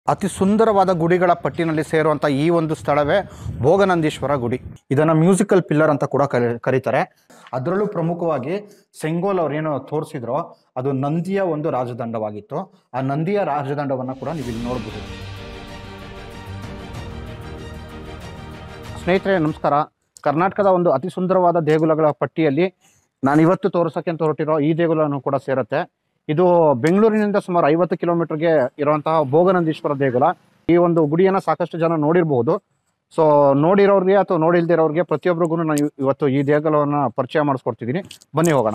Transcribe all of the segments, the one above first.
ಅತಿ ಸುಂದರವಾದ ಗುಡಿಗಳ ಪಟ್ಟಿನಲ್ಲಿ ಸೇರುವಂಥ ಈ ಒಂದು ಸ್ಥಳವೇ ಭೋಗನಂದೀಶ್ವರ ಗುಡಿ. ಇದನ್ನು ಮ್ಯೂಸಿಕಲ್ ಪಿಲ್ಲರ್ ಅಂತ ಕೂಡ ಕರೀತಾರೆ. ಅದರಲ್ಲೂ ಪ್ರಮುಖವಾಗಿ ಸೆಂಗೋಲ್ ಅವ್ರೇನು ತೋರಿಸಿದ್ರೋ ಅದು ನಂದಿಯ ಒಂದು ರಾಜದಂಡವಾಗಿತ್ತು. ಆ ನಂದಿಯ ರಾಜದಂಡವನ್ನು ಕೂಡ ನೀವು ಇಲ್ಲಿ ನೋಡಬಹುದು. ಸ್ನೇಹಿತರೆ ನಮಸ್ಕಾರ. ಕರ್ನಾಟಕದ ಒಂದು ಅತಿ ಸುಂದರವಾದ ದೇಗುಲಗಳ ಪಟ್ಟಿಯಲ್ಲಿ ನಾನು ಇವತ್ತು ತೋರಿಸೋಕ್ಕೆ ಅಂತ ಹೊರಟಿರೋ ಈ ದೇಗುಲನೂ ಕೂಡ ಸೇರುತ್ತೆ. ಇದು ಬೆಂಗಳೂರಿನಿಂದ ಸುಮಾರು 50 ಕಿಲೋಮೀಟರ್ಗೆ ಇರುವಂತಹ ಭೋಗನಂದೀಶ್ವರ ದೇಗುಲ. ಈ ಒಂದು ಗುಡಿಯನ್ನು ಸಾಕಷ್ಟು ಜನ ನೋಡಿರಬಹುದು. ಸೊ ನೋಡಿರೋರಿಗೆ ಅಥವಾ ನೋಡಿಲ್ದಿರೋರಿಗೆ ಪ್ರತಿಯೊಬ್ಬರಿಗೂ ನಾನು ಇವತ್ತು ಈ ದೇಗುಲವನ್ನು ಪರಿಚಯ ಮಾಡಿಸ್ಕೊಡ್ತಿದ್ದೀನಿ. ಬನ್ನಿ ಹೋಗೋಣ.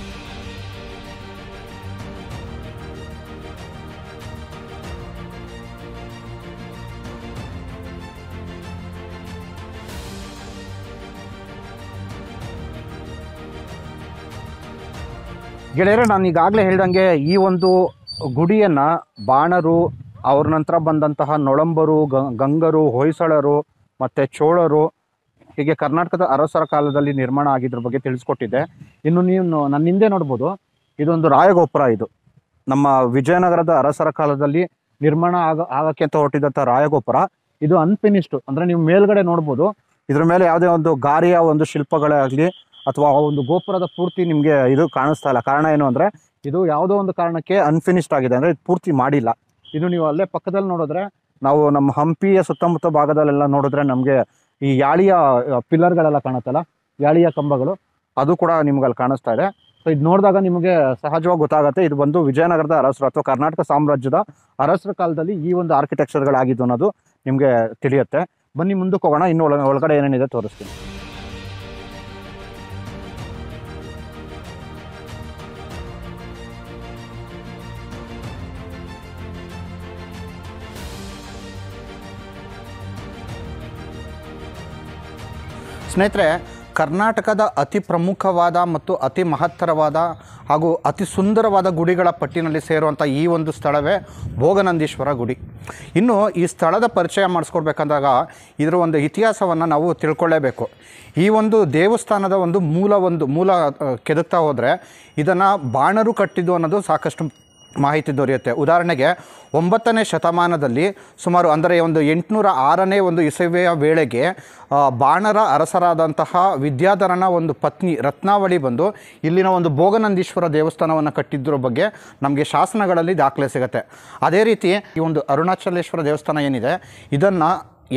ಗೆಳೆಯರೆ, ನಾನು ಈಗಾಗಲೇ ಹೇಳ್ದಂಗೆ ಈ ಒಂದು ಗುಡಿಯನ್ನು ಬಾಣರು, ಅವ್ರ ನಂತರ ಬಂದಂತಹ ನೊಳಂಬರು, ಗಂಗರು, ಹೊಯ್ಸಳರು ಮತ್ತು ಚೋಳರು, ಹೀಗೆ ಕರ್ನಾಟಕದ ಅರಸರ ಕಾಲದಲ್ಲಿ ನಿರ್ಮಾಣ ಆಗಿದ್ರ ಬಗ್ಗೆ ತಿಳಿಸ್ಕೊಟ್ಟಿದ್ದೆ. ಇನ್ನು ನೀವು ನನ್ನ ಹಿಂದೆ ನೋಡ್ಬೋದು, ಇದೊಂದು ರಾಯಗೋಪುರ. ಇದು ನಮ್ಮ ವಿಜಯನಗರದ ಅರಸರ ಕಾಲದಲ್ಲಿ ನಿರ್ಮಾಣ ಆಗಕ್ಕೆ ಅಂತ ಹೊರಟಿದ್ದಂಥ ರಾಯಗೋಪುರ. ಇದು ಅನ್ಫಿನಿಶ್ಡ್, ಅಂದರೆ ನೀವು ಮೇಲ್ಗಡೆ ನೋಡ್ಬೋದು. ಇದ್ರ ಮೇಲೆ ಯಾವುದೇ ಒಂದು ಗಾರಿಯ ಒಂದು ಶಿಲ್ಪಗಳೇ ಆಗಲಿ ಅಥವಾ ಒಂದು ಗೋಪುರದ ಪೂರ್ತಿ ನಿಮಗೆ ಇದು ಕಾಣಿಸ್ತಾ ಇಲ್ಲ. ಕಾರಣ ಏನು ಅಂದರೆ ಇದು ಯಾವುದೋ ಒಂದು ಕಾರಣಕ್ಕೆ ಅನ್ಫಿನಿಶ್ಡ್ ಆಗಿದೆ, ಅಂದರೆ ಇದು ಪೂರ್ತಿ ಮಾಡಿಲ್ಲ. ಇದು ನೀವು ಅಲ್ಲೇ ಪಕ್ಕದಲ್ಲಿ ನೋಡಿದ್ರೆ, ನಾವು ನಮ್ಮ ಹಂಪಿಯ ಸುತ್ತಮುತ್ತ ಭಾಗದಲ್ಲೆಲ್ಲ ನೋಡಿದ್ರೆ ನಮಗೆ ಈ ಯಾಳಿಯ ಪಿಲ್ಲರ್ಗಳೆಲ್ಲ ಕಾಣುತ್ತಲ್ಲ, ಯಾಳಿಯ ಕಂಬಗಳು, ಅದು ಕೂಡ ನಿಮ್ಗೆ ಅಲ್ಲಿ ಕಾಣಿಸ್ತಾ ಇದೆ. ಸೊ ಇದು ನೋಡಿದಾಗ ನಿಮಗೆ ಸಹಜವಾಗಿ ಗೊತ್ತಾಗುತ್ತೆ ಇದು ಬಂದು ವಿಜಯನಗರದ ಅರಸರು ಅಥವಾ ಕರ್ನಾಟಕ ಸಾಮ್ರಾಜ್ಯದ ಅರಸರ ಕಾಲದಲ್ಲಿ ಈ ಒಂದು ಆರ್ಕಿಟೆಕ್ಚರ್ಗಳಾಗಿದ್ದು ಅನ್ನೋದು ನಿಮಗೆ ತಿಳಿಯುತ್ತೆ. ಬನ್ನಿ ಮುಂದಕ್ಕೆ ಹೋಗೋಣ. ಇನ್ನು ಒಳಗಡೆ ಏನೇನಿದೆ ತೋರಿಸ್ತೀನಿ. ಸ್ನೇಹಿತರೆ, ಕರ್ನಾಟಕದ ಅತಿ ಪ್ರಮುಖವಾದ ಮತ್ತು ಅತಿ ಮಹತ್ತರವಾದ ಹಾಗೂ ಅತಿ ಸುಂದರವಾದ ಗುಡಿಗಳ ಪಟ್ಟಿನಲ್ಲಿ ಸೇರುವಂಥ ಈ ಒಂದು ಸ್ಥಳವೇ ಭೋಗನಂದೀಶ್ವರ ಗುಡಿ. ಇನ್ನು ಈ ಸ್ಥಳದ ಪರಿಚಯ ಮಾಡಿಸ್ಕೊಡ್ಬೇಕಂದಾಗ ಇದರ ಒಂದು ಇತಿಹಾಸವನ್ನು ನಾವು ತಿಳ್ಕೊಳ್ಳೇಬೇಕು. ಈ ಒಂದು ದೇವಸ್ಥಾನದ ಒಂದು ಮೂಲ ಕೆದಕ್ತಾ ಹೋದರೆ ಇದನ್ನು ಬಾಣರು ಕಟ್ಟಿದ್ದು ಅನ್ನೋದು ಸಾಕಷ್ಟು ಮಾಹಿತಿ ದೊರೆಯುತ್ತೆ. ಉದಾಹರಣೆಗೆ 9ನೇ ಶತಮಾನದಲ್ಲಿ ಸುಮಾರು, ಅಂದರೆ ಒಂದು 806ನೇ ಒಂದು ಇಸವಿಯ ವೇಳೆಗೆ ಬಾಣರ ಅರಸರಾದಂತಹ ವಿದ್ಯಾಧರನ ಒಂದು ಪತ್ನಿ ರತ್ನಾವಳಿ ಬಂದು ಇಲ್ಲಿನ ಒಂದು ಭೋಗನಂದೀಶ್ವರ ದೇವಸ್ಥಾನವನ್ನು ಕಟ್ಟಿದ್ದರ ಬಗ್ಗೆ ನಮಗೆ ಶಾಸನಗಳಲ್ಲಿ ದಾಖಲೆ ಸಿಗುತ್ತೆ. ಅದೇ ರೀತಿ ಈ ಒಂದು ಅರುಣಾಚಲೇಶ್ವರ ದೇವಸ್ಥಾನ ಏನಿದೆ, ಇದನ್ನು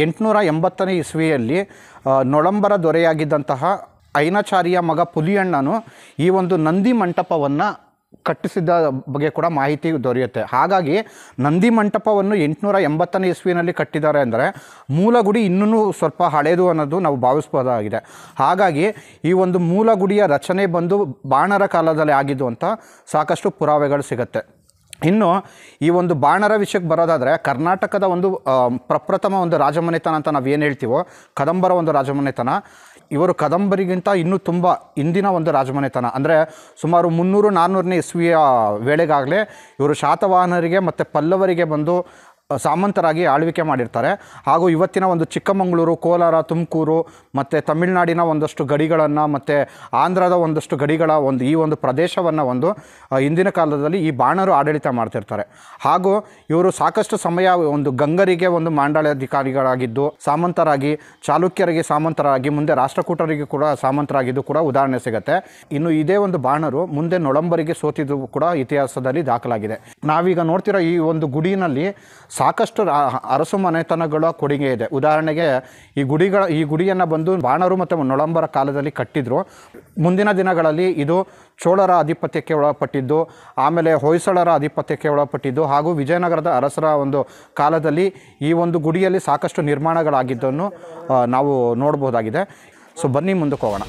880ನೇ ಇಸವಿಯಲ್ಲಿ ನೊಳಂಬರ ದೊರೆಯಾಗಿದ್ದಂತಹ ಐನಾಚಾರ್ಯ ಮಗ ಪುಲಿಯಣ್ಣನು ಈ ಒಂದು ನಂದಿ ಮಂಟಪವನ್ನು ಕಟ್ಟಿಸಿದ್ದ ಬಗ್ಗೆ ಕೂಡ ಮಾಹಿತಿ ದೊರೆಯುತ್ತೆ. ಹಾಗಾಗಿ ನಂದಿ ಮಂಟಪವನ್ನು 880ನೇ ಇಸ್ವಿನಲ್ಲಿ ಕಟ್ಟಿದ್ದಾರೆ ಅಂದರೆ ಮೂಲ ಗುಡಿ ಇನ್ನೂ ಸ್ವಲ್ಪ ಹಳೆಯದು ಅನ್ನೋದು ನಾವು ಭಾವಿಸ್ಬೋದಾಗಿದೆ. ಹಾಗಾಗಿ ಈ ಒಂದು ಮೂಲ ಗುಡಿಯ ರಚನೆ ಬಂದು ಬಾಣರ ಕಾಲದಲ್ಲಿ ಆಗಿದ್ದು ಅಂತ ಸಾಕಷ್ಟು ಪುರಾವೆಗಳು ಸಿಗುತ್ತೆ. ಇನ್ನು ಈ ಒಂದು ಬಾಣರ ವಿಷಯಕ್ಕೆ ಬರೋದಾದರೆ, ಕರ್ನಾಟಕದ ಒಂದು ಪ್ರಪ್ರಥಮ ಒಂದು ರಾಜಮನೆತನ ಅಂತ ನಾವು ಏನು ಹೇಳ್ತೀವೋ, ಕದಂಬರ ಒಂದು ರಾಜಮನೆತನ, ಇವರು ಕದಂಬರಿಗಿಂತ ಇನ್ನೂ ತುಂಬ ಇಂದಿನ ಒಂದು ರಾಜಮನೆತನ. ಅಂದರೆ ಸುಮಾರು 300-400ನೇ ಇಸ್ವಿಯ ವೇಳೆಗಾಗಲೇ ಇವರು ಶಾತವಾಹನರಿಗೆ ಮತ್ತು ಪಲ್ಲವರಿಗೆ ಬಂದು ಸಾಮಂತರಾಗಿ ಆಳ್ವಿಕೆ ಮಾಡಿರ್ತಾರೆ. ಹಾಗೂ ಇವತ್ತಿನ ಒಂದು ಚಿಕ್ಕಮಗಳೂರು, ಕೋಲಾರ, ತುಮಕೂರು ಮತ್ತು ತಮಿಳುನಾಡಿನ ಒಂದಷ್ಟು ಗಡಿಗಳನ್ನು ಮತ್ತು ಆಂಧ್ರದ ಒಂದಷ್ಟು ಗಡಿಗಳ ಈ ಒಂದು ಪ್ರದೇಶವನ್ನು ಇಂದಿನ ಕಾಲದಲ್ಲಿ ಈ ಬಾಣರು ಆಡಳಿತ ಮಾಡ್ತಿರ್ತಾರೆ. ಹಾಗೂ ಇವರು ಸಾಕಷ್ಟು ಸಮಯ ಒಂದು ಗಂಗರಿಗೆ ಒಂದು ಮಂಡಲಾಧಿಕಾರಿಗಳಾಗಿದ್ದು, ಸಾಮಂತರಾಗಿ, ಚಾಲುಕ್ಯರಿಗೆ ಸಾಮಂತರಾಗಿ, ಮುಂದೆ ರಾಷ್ಟ್ರಕೂಟರಿಗೆ ಕೂಡ ಸಾಮಂತರಾಗಿದ್ದು ಕೂಡ ಉದಾಹರಣೆ ಸಿಗುತ್ತೆ. ಇನ್ನು ಇದೇ ಒಂದು ಬಾಣರು ಮುಂದೆ ನೊಳಂಬರಿಗೆ ಸೋತಿದ್ದು ಕೂಡ ಇತಿಹಾಸದಲ್ಲಿ ದಾಖಲಾಗಿದೆ. ನಾವೀಗ ನೋಡ್ತಿರೋ ಈ ಒಂದು ಗುಡಿನಲ್ಲಿ ಸಾಕಷ್ಟು ಅರಸು ಮನೆತನಗಳ ಕೊಡುಗೆ ಇದೆ. ಉದಾಹರಣೆಗೆ ಈ ಗುಡಿಯನ್ನು ಬಂದು ಬಾಣರು ಮತ್ತು ನೊಳಂಬರ ಕಾಲದಲ್ಲಿ ಕಟ್ಟಿದ್ರು. ಮುಂದಿನ ದಿನಗಳಲ್ಲಿ ಇದು ಚೋಳರ ಆಧಿಪತ್ಯಕ್ಕೆ ಒಳಪಟ್ಟಿದ್ದು, ಆಮೇಲೆ ಹೊಯ್ಸಳರ ಆಧಿಪತ್ಯಕ್ಕೆ ಒಳಪಟ್ಟಿದ್ದು, ಹಾಗೂ ವಿಜಯನಗರದ ಅರಸರ ಒಂದು ಕಾಲದಲ್ಲಿ ಈ ಒಂದು ಗುಡಿಯಲ್ಲಿ ಸಾಕಷ್ಟು ನಿರ್ಮಾಣಗಳಾಗಿದ್ದನ್ನು ನಾವು ನೋಡ್ಬೋದಾಗಿದೆ. ಸೊ ಬನ್ನಿ ಮುಂದಕ್ಕೆ ಹೋಗೋಣ.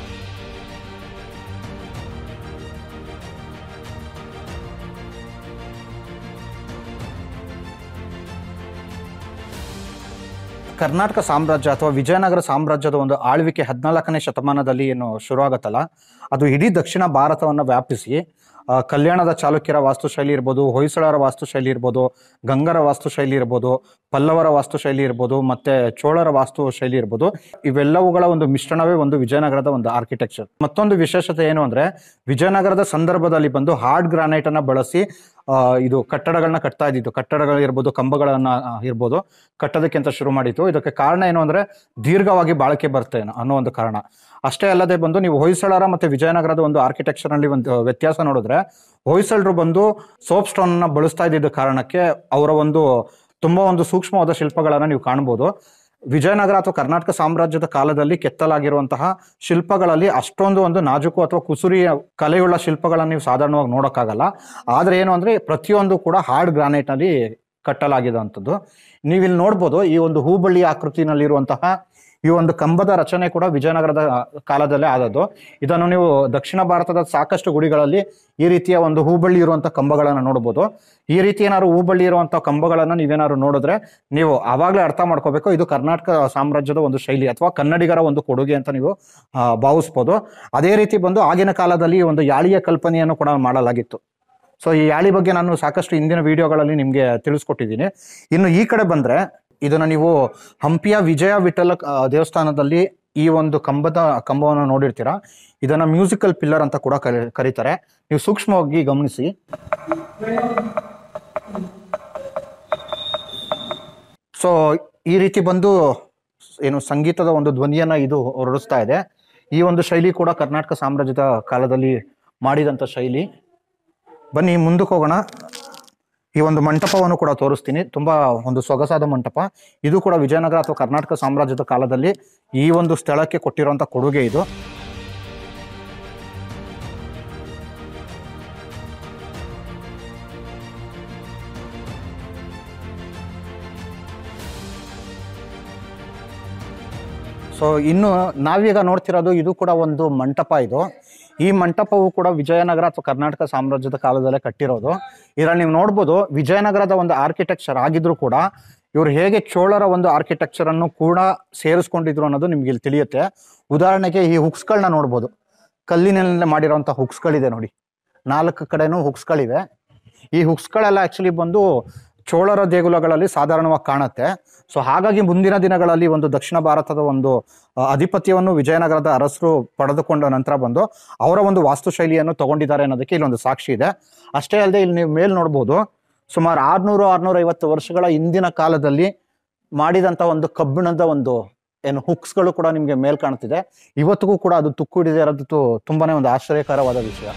ಕರ್ನಾಟಕ ಸಾಮ್ರಾಜ್ಯ ಅಥವಾ ವಿಜಯನಗರ ಸಾಮ್ರಾಜ್ಯದ ಒಂದು ಆಳ್ವಿಕೆ 14ನೇ ಶತಮಾನದಲ್ಲಿ ಏನು ಶುರುವಾಗುತ್ತಲ್ಲ, ಅದು ಇಡೀ ದಕ್ಷಿಣ ಭಾರತವನ್ನು ವ್ಯಾಪಿಸಿ ಕಲ್ಯಾಣದ ಚಾಲುಕ್ಯರ ವಾಸ್ತುಶೈಲಿ ಇರ್ಬೋದು, ಹೊಯ್ಸಳರ ವಾಸ್ತುಶೈಲಿ ಇರ್ಬೋದು, ಗಂಗರ ವಾಸ್ತುಶೈಲಿ ಇರ್ಬೋದು, ಪಲ್ಲವರ ವಾಸ್ತುಶೈಲಿ ಇರ್ಬೋದು, ಮತ್ತು ಚೋಳರ ವಾಸ್ತುಶೈಲಿ ಇರ್ಬೋದು, ಇವೆಲ್ಲವುಗಳ ಒಂದು ಮಿಶ್ರಣವೇ ಒಂದು ವಿಜಯನಗರದ ಒಂದು ಆರ್ಕಿಟೆಕ್ಚರ್. ಮತ್ತೊಂದು ವಿಶೇಷತೆ ಏನು ಅಂದರೆ, ವಿಜಯನಗರದ ಸಂದರ್ಭದಲ್ಲಿ ಬಂದು ಹಾರ್ಡ್ ಗ್ರಾನೈಟನ್ನು ಬಳಸಿ ಇದು ಕಟ್ಟಡಗಳನ್ನ ಕಟ್ತಾ ಇದ್ದಿದ್ದು, ಕಟ್ಟಡಗಳಿರ್ಬೋದು, ಕಂಬಗಳನ್ನ ಇರ್ಬೋದು ಕಟ್ಟೋದಕ್ಕೆ ಅಂತ ಶುರು ಮಾಡಿತ್ತು. ಇದಕ್ಕೆ ಕಾರಣ ಏನು ಅಂದ್ರೆ ದೀರ್ಘವಾಗಿ ಬಾಳಿಕೆ ಬರ್ತೇನೆ ಅನ್ನೋ ಒಂದು ಕಾರಣ. ಅಷ್ಟೇ ಅಲ್ಲದೆ ಬಂದು ನೀವು ಹೊಯ್ಸಳರ ಮತ್ತೆ ವಿಜಯನಗರದ ಒಂದು ಆರ್ಕಿಟೆಕ್ಚರ್ ನಲ್ಲಿ ಒಂದು ವ್ಯತ್ಯಾಸ ನೋಡಿದ್ರೆ, ಹೊಯ್ಸಳರು ಬಂದು ಸೋಪ್ ಸ್ಟೋನ್ ನ ಬಳಸ್ತಾ ಇದ್ದಿದ್ದ ಕಾರಣಕ್ಕೆ ಅವರ ಒಂದು ತುಂಬಾ ಒಂದು ಸೂಕ್ಷ್ಮವಾದ ಶಿಲ್ಪಗಳನ್ನ ನೀವು ಕಾಣಬಹುದು. ವಿಜಯನಗರ ಅಥವಾ ಕರ್ನಾಟಕ ಸಾಮ್ರಾಜ್ಯದ ಕಾಲದಲ್ಲಿ ಕೆತ್ತಲಾಗಿರುವಂತಹ ಶಿಲ್ಪಗಳಲ್ಲಿ ಅಷ್ಟೊಂದು ಒಂದು ನಾಜೂಕು ಅಥವಾ ಕುಸುರಿಯ ಕಲೆಯುಳ್ಳ ಶಿಲ್ಪಗಳನ್ನು ನೀವು ಸಾಧಾರಣವಾಗಿ ನೋಡೋಕ್ಕಾಗಲ್ಲ. ಆದ್ರೆ ಏನು ಅಂದ್ರೆ ಪ್ರತಿಯೊಂದು ಕೂಡ ಹಾರ್ಡ್ ಗ್ರಾನೈಟ್ ನಲ್ಲಿ ಕಟ್ಟಲಾಗಿರುವಂಥದ್ದು. ನೀವಿಲ್ಲಿ ನೋಡ್ಬೋದು ಈ ಒಂದು ಹೂಬಳ್ಳಿ ಆಕೃತಿನಲ್ಲಿರುವಂತಹ ಈ ಒಂದು ಕಂಬದ ರಚನೆ ಕೂಡ ವಿಜಯನಗರದ ಕಾಲದಲ್ಲೇ ಆದದ್ದು. ಇದನ್ನು ನೀವು ದಕ್ಷಿಣ ಭಾರತದ ಸಾಕಷ್ಟು ಗುಡಿಗಳಲ್ಲಿ ಈ ರೀತಿಯ ಒಂದು ಹೂಬಳ್ಳಿ ಇರುವಂತಹ ಕಂಬಗಳನ್ನು ನೋಡ್ಬೋದು. ಈ ರೀತಿ ಏನಾದ್ರು ಹೂಬಳ್ಳಿ ಇರುವಂತಹ ಕಂಬಗಳನ್ನು ನೀವೇನಾದ್ರು ನೋಡಿದ್ರೆ ನೀವು ಆವಾಗಲೇ ಅರ್ಥ ಮಾಡ್ಕೋಬೇಕು ಇದು ಕರ್ನಾಟಕ ಸಾಮ್ರಾಜ್ಯದ ಒಂದು ಶೈಲಿ ಅಥವಾ ಕನ್ನಡಿಗರ ಒಂದು ಕೊಡುಗೆ ಅಂತ ನೀವು ಭಾವಿಸ್ಬೋದು. ಅದೇ ರೀತಿ ಬಂದು ಆಗಿನ ಕಾಲದಲ್ಲಿ ಒಂದು ಯಾಳಿಯ ಕಲ್ಪನೆಯನ್ನು ಕೂಡ ಮಾಡಲಾಗಿತ್ತು. ಸೊ ಈ ಯಾಳಿ ಬಗ್ಗೆ ನಾನು ಸಾಕಷ್ಟು ಹಿಂದಿನ ವಿಡಿಯೋಗಳಲ್ಲಿ ನಿಮ್ಗೆ ತಿಳಿಸ್ಕೊಟ್ಟಿದ್ದೀನಿ. ಇನ್ನು ಈ ಕಡೆ ಬಂದ್ರೆ ಇದನ್ನ ನೀವು ಹಂಪಿಯ ವಿಜಯ ವಿಠಲ ದೇವಸ್ಥಾನದಲ್ಲಿ ಈ ಒಂದು ಕಂಬವನ್ನು ನೋಡಿರ್ತೀರಾ. ಇದನ್ನ ಮ್ಯೂಸಿಕಲ್ ಪಿಲ್ಲರ್ ಅಂತ ಕೂಡ ಕರೀತಾರೆ. ನೀವು ಸೂಕ್ಷ್ಮವಾಗಿ ಗಮನಿಸಿ. ಸೊ ಈ ರೀತಿ ಬಂದು ಏನು ಸಂಗೀತದ ಒಂದು ಧ್ವನಿಯನ್ನ ಇದು ಹೊರಡಿಸ್ತಾ ಇದೆ. ಈ ಒಂದು ಶೈಲಿ ಕೂಡ ಕರ್ನಾಟಕ ಸಾಮ್ರಾಜ್ಯದ ಕಾಲದಲ್ಲಿ ಮಾಡಿದಂಥ ಶೈಲಿ. ಬನ್ನಿ ಮುಂದಕ್ಕೆ ಹೋಗೋಣ. ಈ ಒಂದು ಮಂಟಪವನ್ನು ಕೂಡ ತೋರಿಸ್ತೀನಿ. ತುಂಬಾ ಒಂದು ಸೊಗಸಾದ ಮಂಟಪ. ಇದು ಕೂಡ ವಿಜಯನಗರ ಅಥವಾ ಕರ್ನಾಟಕ ಸಾಮ್ರಾಜ್ಯದ ಕಾಲದಲ್ಲಿ ಈ ಒಂದು ಸ್ಥಳಕ್ಕೆ ಕೊಟ್ಟಿರುವಂತ ಕೊಡುಗೆ ಇದು. ಸೊ ಇನ್ನು ನಾವೀಗ ನೋಡ್ತಿರೋದು ಇದು ಕೂಡ ಒಂದು ಮಂಟಪ. ಇದು ಈ ಮಂಟಪವು ಕೂಡ ವಿಜಯನಗರ ಅಥವಾ ಕರ್ನಾಟಕ ಸಾಮ್ರಾಜ್ಯದ ಕಾಲದಲ್ಲೇ ಕಟ್ಟಿರೋದು. ಇದರಲ್ಲಿ ನೀವು ನೋಡ್ಬೋದು ವಿಜಯನಗರದ ಒಂದು ಆರ್ಕಿಟೆಕ್ಚರ್ ಆಗಿದ್ರು ಕೂಡ ಇವರು ಹೇಗೆ ಚೋಳರ ಒಂದು ಆರ್ಕಿಟೆಕ್ಚರ್ ಅನ್ನು ಕೂಡ ಸೇರಿಸ್ಕೊಂಡಿದ್ರು ಅನ್ನೋದು ನಿಮ್ಗೆ ಇಲ್ಲಿ ತಿಳಿಯುತ್ತೆ. ಉದಾಹರಣೆಗೆ ಈ ಹುಕ್ಸ್ಗಳನ್ನ ನೋಡ್ಬೋದು. ಕಲ್ಲಿನಲ್ಲೇ ಮಾಡಿರೋಂಥ ಹುಕ್ಸ್ಗಳಿದೆ ನೋಡಿ, 4 ಕಡೆನೂ ಹುಕ್ಸ್ಗಳಿವೆ. ಈ ಹುಕ್ಸ್ಗಳೆಲ್ಲ ಆಕ್ಚುಲಿ ಬಂದು ಚೋಳರ ದೇಗುಲಗಳಲ್ಲಿ ಸಾಧಾರಣವಾಗಿ ಕಾಣುತ್ತೆ. ಸೊ ಹಾಗಾಗಿ ಮುಂದಿನ ದಿನಗಳಲ್ಲಿ ಒಂದು ದಕ್ಷಿಣ ಭಾರತದ ಒಂದು ಅಧಿಪತ್ಯವನ್ನು ವಿಜಯನಗರದ ಅರಸರು ಪಡೆದುಕೊಂಡ ನಂತರ ಬಂದು ಅವರ ಒಂದು ವಾಸ್ತುಶೈಲಿಯನ್ನು ತಗೊಂಡಿದ್ದಾರೆ ಅನ್ನೋದಕ್ಕೆ ಇಲ್ಲೊಂದು ಸಾಕ್ಷಿ ಇದೆ. ಅಷ್ಟೇ ಅಲ್ಲದೆ ಇಲ್ಲಿ ನೀವು ಮೇಲ್ ನೋಡ್ಬೋದು ಸುಮಾರು 600-650 ವರ್ಷಗಳ ಹಿಂದಿನ ಕಾಲದಲ್ಲಿ ಮಾಡಿದಂತ ಒಂದು ಕಬ್ಬಿಣದ ಒಂದು ಏನು ಹುಕ್ಸ್ಗಳು ಕೂಡ ನಿಮ್ಗೆ ಮೇಲ್ ಕಾಣ್ತಿದೆ. ಇವತ್ತಿಗೂ ಕೂಡ ಅದು ತುಕ್ಕು ಹಿಡಿದೇ ಇರೋದು ತುಂಬಾನೇ ಒಂದು ಆಶ್ಚರ್ಯಕರವಾದ ವಿಷಯ.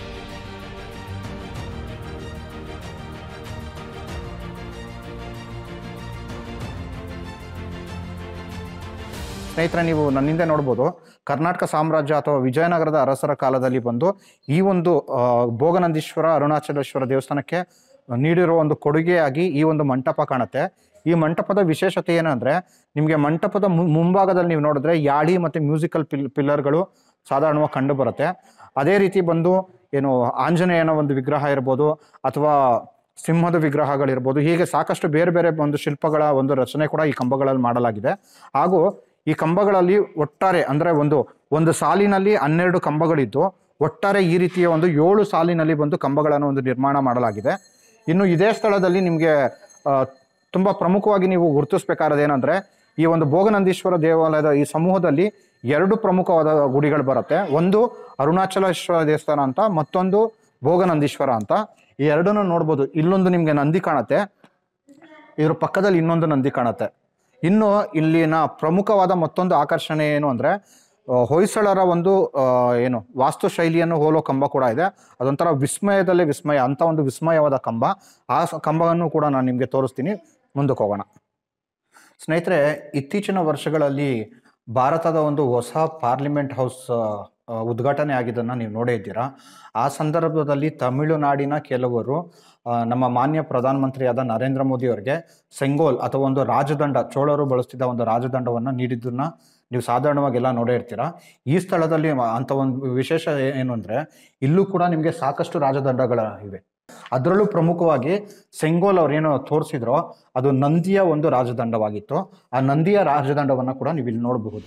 ಸ್ನೇಹಿತರೆ, ನೀವು ನನ್ನಿಂದ ನೋಡ್ಬೋದು ಕರ್ನಾಟಕ ಸಾಮ್ರಾಜ್ಯ ಅಥವಾ ವಿಜಯನಗರದ ಅರಸರ ಕಾಲದಲ್ಲಿ ಬಂದು ಈ ಒಂದು ಭೋಗನಂದೀಶ್ವರ ಅರುಣಾಚಲೇಶ್ವರ ದೇವಸ್ಥಾನಕ್ಕೆ ನೀಡಿರೋ ಒಂದು ಕೊಡುಗೆಯಾಗಿ ಈ ಒಂದು ಮಂಟಪ ಕಾಣುತ್ತೆ. ಈ ಮಂಟಪದ ವಿಶೇಷತೆ ಏನಂದ್ರೆ ನಿಮಗೆ ಮಂಟಪದ ಮುಂಭಾಗದಲ್ಲಿ ನೀವು ನೋಡಿದ್ರೆ ಯಾಳಿ ಮತ್ತೆ ಮ್ಯೂಸಿಕಲ್ ಪಿಲ್ಲರ್ಗಳು ಸಾಧಾರಣವಾಗಿ ಕಂಡು ಬರುತ್ತೆ. ಅದೇ ರೀತಿ ಬಂದು ಏನು ಆಂಜನೇಯನ ಒಂದು ವಿಗ್ರಹ ಇರ್ಬೋದು ಅಥವಾ ಸಿಂಹದ ವಿಗ್ರಹಗಳಿರ್ಬೋದು, ಹೀಗೆ ಸಾಕಷ್ಟು ಬೇರೆ ಬೇರೆ ಒಂದು ಶಿಲ್ಪಗಳ ಒಂದು ರಚನೆ ಕೂಡ ಈ ಕಂಬಗಳಲ್ಲಿ ಮಾಡಲಾಗಿದೆ. ಹಾಗೂ ಈ ಕಂಬಗಳಲ್ಲಿ ಒಟ್ಟಾರೆ ಅಂದ್ರೆ ಒಂದು ಸಾಲಿನಲ್ಲಿ 12 ಕಂಬಗಳಿದ್ದು ಒಟ್ಟಾರೆ ಈ ರೀತಿಯ ಒಂದು 7 ಸಾಲಿನಲ್ಲಿ ಬಂದು ಕಂಬಗಳನ್ನು ಒಂದು ನಿರ್ಮಾಣ ಮಾಡಲಾಗಿದೆ. ಇನ್ನು ಇದೇ ಸ್ಥಳದಲ್ಲಿ ನಿಮಗೆ ತುಂಬಾ ಪ್ರಮುಖವಾಗಿ ನೀವು ಗುರುತಿಸಬೇಕಾದ ಏನಂದ್ರೆ ಈ ಒಂದು ಭೋಗನಂದೀಶ್ವರ ದೇವಾಲಯದ ಈ ಸಮೂಹದಲ್ಲಿ 2 ಪ್ರಮುಖವಾದ ಗುಡಿಗಳು ಬರುತ್ತೆ. ಒಂದು ಅರುಣಾಚಲೇಶ್ವರ ದೇವಸ್ಥಾನ ಅಂತ, ಮತ್ತೊಂದು ಭೋಗನಂದೀಶ್ವರ ಅಂತ. ಈ ಎರಡನ್ನೂ ನೋಡ್ಬೋದು. ಇಲ್ಲೊಂದು ನಿಮ್ಗೆ ನಂದಿ ಕಾಣುತ್ತೆ, ಇದ್ರ ಪಕ್ಕದಲ್ಲಿ ಇನ್ನೊಂದು ನಂದಿ ಕಾಣುತ್ತೆ. ಇನ್ನು ಇಲ್ಲಿನ ಪ್ರಮುಖವಾದ ಮತ್ತೊಂದು ಆಕರ್ಷಣೆ ಏನು ಅಂದ್ರೆ ಹೊಯ್ಸಳರ ಒಂದು ಏನು ವಾಸ್ತುಶೈಲಿಯನ್ನು ಹೋಲೋ ಕಂಬ ಕೂಡ ಇದೆ. ಅದೊಂಥರ ವಿಸ್ಮಯದಲ್ಲೇ ವಿಸ್ಮಯ ಅಂತ ಒಂದು ವಿಸ್ಮಯವಾದ ಕಂಬ. ಆ ಕಂಬವನ್ನು ಕೂಡ ನಾನು ನಿಮ್ಗೆ ತೋರಿಸ್ತೀನಿ. ಮುಂದಕ್ಕೆ ಹೋಗೋಣ. ಸ್ನೇಹಿತರೆ, ಇತ್ತೀಚಿನ ವರ್ಷಗಳಲ್ಲಿ ಭಾರತದ ಒಂದು ಹೊಸ ಪಾರ್ಲಿಮೆಂಟ್ ಹೌಸ್ ಉದ್ಘಾಟನೆ ಆಗಿದ್ದನ್ನು ನೀವು ನೋಡೇ ಇದ್ದೀರಾ. ಆ ಸಂದರ್ಭದಲ್ಲಿ ತಮಿಳುನಾಡಿನ ಕೆಲವರು ನಮ್ಮ ಮಾನ್ಯ ಪ್ರಧಾನಮಂತ್ರಿಯಾದ ನರೇಂದ್ರ ಮೋದಿ ಅವರಿಗೆ ಸೆಂಗೋಲ್ ಅಥವಾ ಒಂದು ರಾಜದಂಡ, ಚೋಳರು ಬಳಸ್ತಿದ್ದ ಒಂದು ರಾಜದಂಡವನ್ನು ನೀಡಿದ್ದನ್ನ ನೀವು ಸಾಧಾರಣವಾಗಿ ಎಲ್ಲ ನೋಡೇ ಇರ್ತೀರಾ. ಈ ಸ್ಥಳದಲ್ಲಿ ಅಂತ ಒಂದು ವಿಶೇಷ ಏನು ಅಂದ್ರೆ ಇಲ್ಲೂ ಕೂಡ ನಿಮಗೆ ಸಾಕಷ್ಟು ರಾಜದಂಡಗಳ ಇವೆ. ಅದರಲ್ಲೂ ಪ್ರಮುಖವಾಗಿ ಸೆಂಗೋಲ್ ಅವ್ರೇನೋ ತೋರಿಸಿದ್ರೋ ಅದು ನಂದಿಯ ಒಂದು ರಾಜದಂಡವಾಗಿತ್ತು. ಆ ನಂದಿಯ ರಾಜದಂಡವನ್ನು ಕೂಡ ನೀವು ಇಲ್ಲಿ ನೋಡಬಹುದು.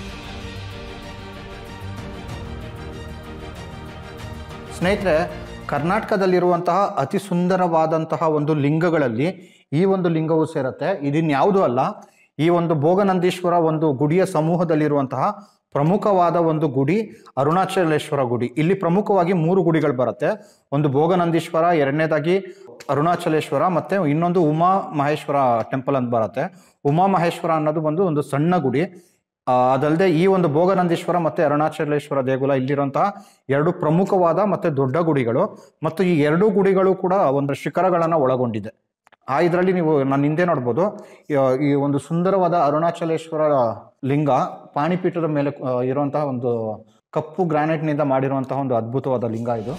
ಸ್ನೇಹಿತರೆ, ಕರ್ನಾಟಕದಲ್ಲಿರುವಂತಹ ಅತಿ ಸುಂದರವಾದಂತಹ ಒಂದು ಲಿಂಗಗಳಲ್ಲಿ ಈ ಒಂದು ಲಿಂಗವು ಸೇರುತ್ತೆ. ಇದಿನ್ಯಾವುದೂ ಅಲ್ಲ, ಈ ಒಂದು ಭೋಗನಂದೀಶ್ವರ ಒಂದು ಗುಡಿಯ ಸಮೂಹದಲ್ಲಿರುವಂತಹ ಪ್ರಮುಖವಾದ ಒಂದು ಗುಡಿ ಅರುಣಾಚಲೇಶ್ವರ ಗುಡಿ. ಇಲ್ಲಿ ಪ್ರಮುಖವಾಗಿ 3 ಗುಡಿಗಳು ಬರುತ್ತೆ. ಒಂದು ಭೋಗನಂದೀಶ್ವರ, ಎರಡನೇದಾಗಿ ಅರುಣಾಚಲೇಶ್ವರ, ಮತ್ತೆ ಇನ್ನೊಂದು ಉಮಾ ಮಹೇಶ್ವರ ಟೆಂಪಲ್ ಅಂತ ಬರುತ್ತೆ. ಉಮಾ ಮಹೇಶ್ವರ ಅನ್ನೋದು ಒಂದು ಸಣ್ಣ ಗುಡಿ. ಅದಲ್ಲದೆ ಈ ಒಂದು ಭೋಗನಂದೀಶ್ವರ ಮತ್ತೆ ಅರುಣಾಚಲೇಶ್ವರ ದೇಗುಲ ಇಲ್ಲಿರುವಂತಹ 2 ಪ್ರಮುಖವಾದ ಮತ್ತೆ ದೊಡ್ಡ ಗುಡಿಗಳು. ಮತ್ತು ಈ 2 ಗುಡಿಗಳು ಕೂಡ ಒಂದು ಶಿಖರಗಳನ್ನು ಒಳಗೊಂಡಿದೆ. ಇದರಲ್ಲಿ ನೀವು ನಾನು ಹಿಂದೆ ನೋಡ್ಬೋದು, ಈ ಒಂದು ಸುಂದರವಾದ ಅರುಣಾಚಲೇಶ್ವರ ಲಿಂಗ ಪಾಣಿಪೀಠದ ಮೇಲೆ ಇರುವಂತಹ ಒಂದು ಕಪ್ಪು ಗ್ರಾನೈಟ್ನಿಂದ ಮಾಡಿರುವಂತಹ ಒಂದು ಅದ್ಭುತವಾದ ಲಿಂಗ ಇದು.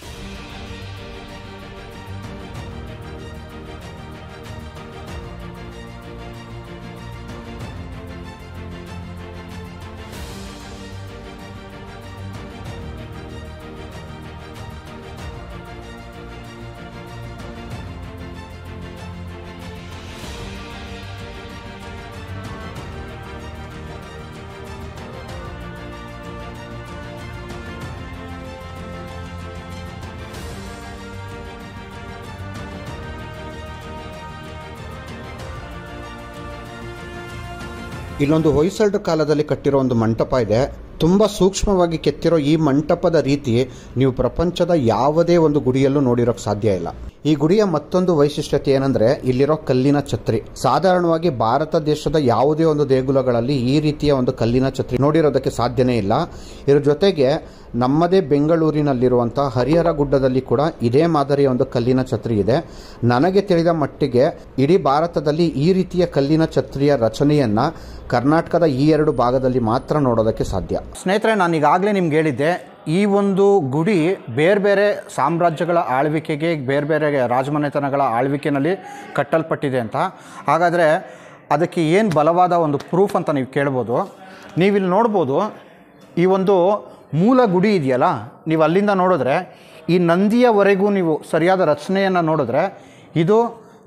ಇಲ್ಲೊಂದು ಹೊಯ್ಸಳರ ಕಾಲದಲ್ಲಿ ಕಟ್ಟಿರೋ ಒಂದು ಮಂಟಪ ಇದೆ. ತುಂಬ ಸೂಕ್ಷ್ಮವಾಗಿ ಕೆತ್ತಿರೋ ಈ ಮಂಟಪದ ರೀತಿ ನೀವು ಪ್ರಪಂಚದ ಯಾವುದೇ ಒಂದು ಗುಡಿಯಲ್ಲೂ ನೋಡಿರೋಕ್ಕೆ ಸಾಧ್ಯ ಇಲ್ಲ. ಈ ಗುಡಿಯ ಮತ್ತೊಂದು ವೈಶಿಷ್ಟ್ಯತೆ ಏನಂದ್ರೆ ಇಲ್ಲಿರೋ ಕಲ್ಲಿನ ಛತ್ರಿ. ಸಾಧಾರಣವಾಗಿ ಭಾರತ ದೇಶದ ಯಾವುದೇ ಒಂದು ದೇಗುಲಗಳಲ್ಲಿ ಈ ರೀತಿಯ ಒಂದು ಕಲ್ಲಿನ ಛತ್ರಿ ನೋಡಿರೋದಕ್ಕೆ ಸಾಧ್ಯನೇ ಇಲ್ಲ. ಇದರ ಜೊತೆಗೆ ನಮ್ಮದೇ ಬೆಂಗಳೂರಿನಲ್ಲಿರುವಂತಹ ಹರಿಹರ ಗುಡ್ಡದಲ್ಲಿ ಕೂಡ ಇದೇ ಮಾದರಿಯ ಒಂದು ಕಲ್ಲಿನ ಛತ್ರಿ ಇದೆ. ನನಗೆ ತಿಳಿದ ಮಟ್ಟಿಗೆ ಇಡೀ ಭಾರತದಲ್ಲಿ ಈ ರೀತಿಯ ಕಲ್ಲಿನ ಛತ್ರಿಯ ರಚನೆಯನ್ನ ಕರ್ನಾಟಕದ ಈ 2 ಭಾಗದಲ್ಲಿ ಮಾತ್ರ ನೋಡೋದಕ್ಕೆ ಸಾಧ್ಯ. ಸ್ನೇಹಿತರೆ, ನಾನು ಈಗಾಗಲೇ ನಿಮ್ಗೆ ಹೇಳಿದ್ದೆ, ಈ ಒಂದು ಗುಡಿ ಬೇರೆ ಬೇರೆ ಸಾಮ್ರಾಜ್ಯಗಳ ಆಳ್ವಿಕೆಗೆ, ಬೇರೆ ಬೇರೆ ರಾಜಮನೆತನಗಳ ಆಳ್ವಿಕೆಯಲ್ಲಿ ಕಟ್ಟಲ್ಪಟ್ಟಿದೆ ಅಂತ. ಹಾಗಾದರೆ ಅದಕ್ಕೆ ಏನು ಬಲವಾದ ಒಂದು ಪ್ರೂಫ್ ಅಂತ ನೀವು ಕೇಳ್ಬೋದು. ನೀವಿಲ್ಲಿ ನೋಡ್ಬೋದು, ಈ ಒಂದು ಮೂಲ ಗುಡಿ ಇದೆಯಲ್ಲ, ನೀವು ಅಲ್ಲಿಂದ ನೋಡಿದ್ರೆ ಈ ನಂದಿಯವರೆಗೂ ನೀವು ಸರಿಯಾದ ರಚನೆಯನ್ನು ನೋಡಿದ್ರೆ ಇದು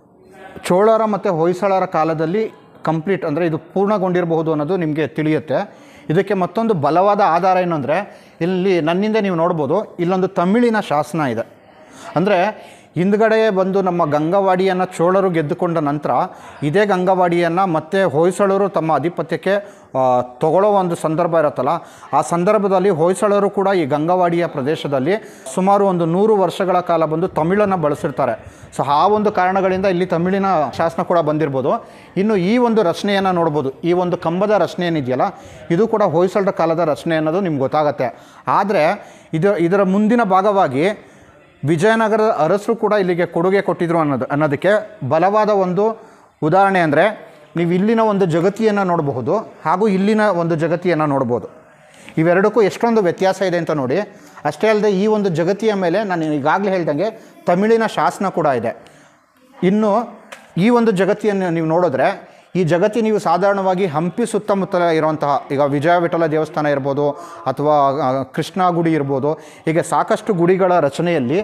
ಚೋಳರ ಮತ್ತು ಹೊಯ್ಸಳರ ಕಾಲದಲ್ಲಿ ಕಂಪ್ಲೀಟ್, ಅಂದರೆ ಇದು ಪೂರ್ಣಗೊಂಡಿರಬಹುದು ಅನ್ನೋದು ನಿಮಗೆ ತಿಳಿಯುತ್ತೆ. ಇದಕ್ಕೆ ಮತ್ತೊಂದು ಬಲವಾದ ಆಧಾರ ಏನು ಅಂದರೆ, ಇಲ್ಲಿ ನನ್ನಿಂದ ನೀವು ನೋಡ್ಬೋದು, ಇಲ್ಲೊಂದು ತಮಿಳಿನ ಶಾಸನ ಇದೆ. ಅಂದರೆ ಹಿಂದ್ಗಡೆ ಬಂದು ನಮ್ಮ ಗಂಗವಾಡಿಯನ್ನು ಚೋಳರು ಗೆದ್ದುಕೊಂಡ ನಂತರ ಇದೇ ಗಂಗವಾಡಿಯನ್ನು ಮತ್ತೆ ಹೊಯ್ಸಳರು ತಮ್ಮ ಆಧಿಪತ್ಯಕ್ಕೆ ತಗೊಳ್ಳೋ ಒಂದು ಸಂದರ್ಭ ಇರುತ್ತಲ್ಲ, ಆ ಸಂದರ್ಭದಲ್ಲಿ ಹೊಯ್ಸಳರು ಕೂಡ ಈ ಗಂಗವಾಡಿಯ ಪ್ರದೇಶದಲ್ಲಿ ಸುಮಾರು ಒಂದು 100 ವರ್ಷಗಳ ಕಾಲ ಬಂದು ತಮಿಳನ್ನು ಬಳಸಿರ್ತಾರೆ. ಸೊ ಆ ಒಂದು ಕಾರಣಗಳಿಂದ ಇಲ್ಲಿ ತಮಿಳಿನ ಶಾಸನ ಕೂಡ ಬಂದಿರ್ಬೋದು. ಇನ್ನು ಈ ಒಂದು ರಚನೆಯನ್ನು ನೋಡ್ಬೋದು, ಈ ಒಂದು ಕಂಬದ ರಚನೆ ಏನಿದೆಯಲ್ಲ, ಇದು ಕೂಡ ಹೊಯ್ಸಳರ ಕಾಲದ ರಚನೆ ಅನ್ನೋದು ನಿಮ್ಗೆ ಗೊತ್ತಾಗತ್ತೆ. ಆದರೆ ಇದರ ಮುಂದಿನ ಭಾಗವಾಗಿ ವಿಜಯನಗರದ ಅರಸರು ಕೂಡ ಇಲ್ಲಿಗೆ ಕೊಡುಗೆ ಕೊಟ್ಟಿದ್ರು ಅನ್ನೋದಕ್ಕೆ ಬಲವಾದ ಒಂದು ಉದಾಹರಣೆ ಅಂದರೆ ನೀವು ಇಲ್ಲಿನ ಒಂದು ಜಗತಿಯನ್ನು ನೋಡಬಹುದು ಹಾಗೂ ಇಲ್ಲಿನ ಒಂದು ಜಗತಿಯನ್ನು ನೋಡ್ಬೋದು. ಇವೆರಡಕ್ಕೂ ಎಷ್ಟೊಂದು ವ್ಯತ್ಯಾಸ ಇದೆ ಅಂತ ನೋಡಿ. ಅಷ್ಟೇ ಅಲ್ಲದೆ ಈ ಒಂದು ಜಗತಿಯ ಮೇಲೆ ನಾನು ಈಗಾಗಲೇ ಹೇಳ್ದಂಗೆ ತಮಿಳಿನ ಶಾಸನ ಕೂಡ ಇದೆ. ಇನ್ನು ಈ ಒಂದು ಜಗತಿಯನ್ನು ನೀವು ನೋಡಿದ್ರೆ, ಈ ಜಗತಿ ನೀವು ಸಾಧಾರಣವಾಗಿ ಹಂಪಿ ಸುತ್ತಮುತ್ತಲ ಇರುವಂತಹ, ಈಗ ವಿಜಯ ವಿಠಲ ದೇವಸ್ಥಾನ ಇರ್ಬೋದು ಅಥವಾ ಕೃಷ್ಣ ಗುಡಿ ಇರ್ಬೋದು, ಹೀಗೆ ಸಾಕಷ್ಟು ಗುಡಿಗಳ ರಚನೆಯಲ್ಲಿ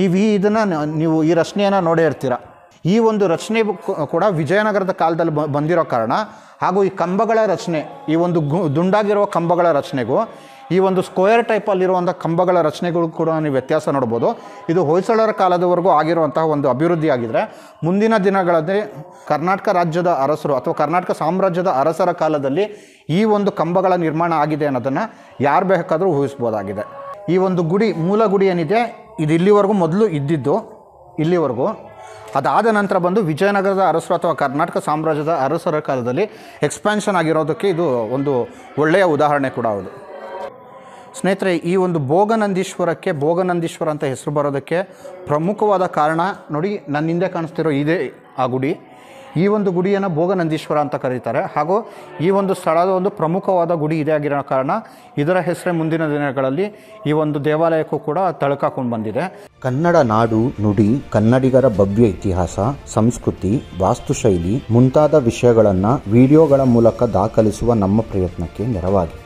ನೀವು ಈ ರಚನೆಯನ್ನು ನೋಡೇ ಇರ್ತೀರ. ಈ ಒಂದು ರಚನೆ ಕೂಡ ವಿಜಯನಗರದ ಕಾಲದಲ್ಲಿ ಬಂದಿರೋ ಕಾರಣ, ಹಾಗೂ ಈ ಕಂಬಗಳ ರಚನೆ, ಈ ಒಂದು ದುಂಡಾಗಿರುವ ಕಂಬಗಳ ರಚನೆಗೂ ಈ ಒಂದು ಸ್ಕ್ವೇರ್ ಟೈಪಲ್ಲಿರುವಂಥ ಕಂಬಗಳ ರಚನೆಗಳು ಕೂಡ ನೀವು ವ್ಯತ್ಯಾಸ ನೋಡ್ಬೋದು. ಇದು ಹೊಯ್ಸಳರ ಕಾಲದವರೆಗೂ ಆಗಿರುವಂತಹ ಒಂದು ಅಭಿವೃದ್ಧಿ ಆಗಿದ್ರೆ, ಮುಂದಿನ ದಿನಗಳಲ್ಲಿ ಕರ್ನಾಟಕ ರಾಜ್ಯದ ಅರಸರು ಅಥವಾ ಕರ್ನಾಟಕ ಸಾಮ್ರಾಜ್ಯದ ಅರಸರ ಕಾಲದಲ್ಲಿ ಈ ಒಂದು ಕಂಬಗಳ ನಿರ್ಮಾಣ ಆಗಿದೆ ಅನ್ನೋದನ್ನು ಯಾರು ಬೇಕಾದರೂ ಊಹಿಸ್ಬೋದಾಗಿದೆ. ಈ ಒಂದು ಗುಡಿ, ಮೂಲ ಗುಡಿ ಏನಿದೆ, ಇದು ಇಲ್ಲಿವರೆಗೂ ಮೊದಲು ಇದ್ದಿದ್ದು, ಇಲ್ಲಿವರೆಗೂ. ಅದಾದ ನಂತರ ಬಂದು ವಿಜಯನಗರದ ಅರಸರು ಅಥವಾ ಕರ್ನಾಟಕ ಸಾಮ್ರಾಜ್ಯದ ಅರಸರ ಕಾಲದಲ್ಲಿ ಎಕ್ಸ್ಪ್ಯಾನ್ಷನ್ ಆಗಿರೋದಕ್ಕೆ ಇದು ಒಂದು ಒಳ್ಳೆಯ ಉದಾಹರಣೆ ಕೂಡ ಹೌದು. ಸ್ನೇಹಿತರೆ, ಈ ಒಂದು ಭೋಗನಂದೀಶ್ವರಕ್ಕೆ ಭೋಗನಂದೀಶ್ವರ ಅಂತ ಹೆಸರು ಬರೋದಕ್ಕೆ ಪ್ರಮುಖವಾದ ಕಾರಣ ನೋಡಿ, ನನ್ನ ಹಿಂದೆ ಕಾಣಿಸ್ತಿರೋ ಇದೇ ಆ ಗುಡಿ. ಈ ಒಂದು ಗುಡಿಯನ್ನು ಭೋಗನಂದೀಶ್ವರ ಅಂತ ಕರೀತಾರೆ. ಹಾಗೂ ಈ ಒಂದು ಸ್ಥಳದ ಒಂದು ಪ್ರಮುಖವಾದ ಗುಡಿ ಇದೇ ಆಗಿರೋ ಕಾರಣ ಇದರ ಹೆಸರೇ ಮುಂದಿನ ದಿನಗಳಲ್ಲಿ ಈ ಒಂದು ದೇವಾಲಯಕ್ಕೂ ಕೂಡ ತಳ್ಕಾಕೊಂಡು ಬಂದಿದೆ. ಕನ್ನಡ ನಾಡು, ನುಡಿ, ಕನ್ನಡಿಗರ ಭವ್ಯ ಇತಿಹಾಸ, ಸಂಸ್ಕೃತಿ, ವಾಸ್ತುಶೈಲಿ ಮುಂತಾದ ವಿಷಯಗಳನ್ನು ವಿಡಿಯೋಗಳ ಮೂಲಕ ದಾಖಲಿಸುವ ನಮ್ಮ ಪ್ರಯತ್ನಕ್ಕೆ ನೆರವಾಗಿ